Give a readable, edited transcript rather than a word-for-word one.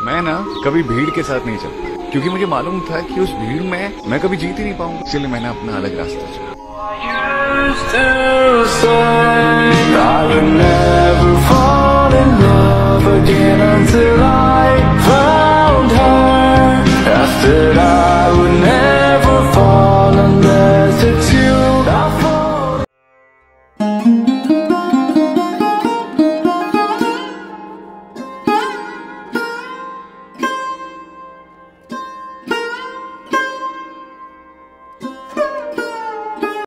मैं ना कभी भीड़ के साथ नहीं चलता, क्योंकि मुझे मालूम था कि उस भीड़ में मैं कभी जीत ही नहीं पाऊंगा। इसलिए मैंने अपना अलग रास्ता चुना।